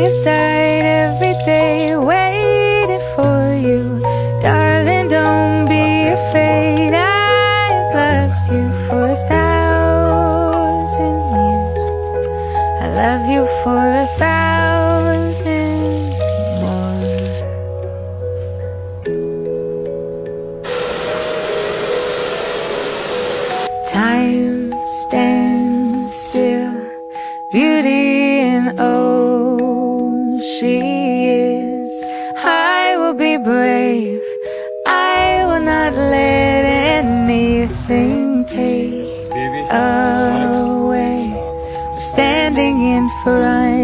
have died every day waiting for you. Darling, don't be afraid. I've loved you for 1,000 years. I love you for 1,000 more. Time stands still, beauty and oh, she is. I will be brave, I will not let anything take away. We're standing in front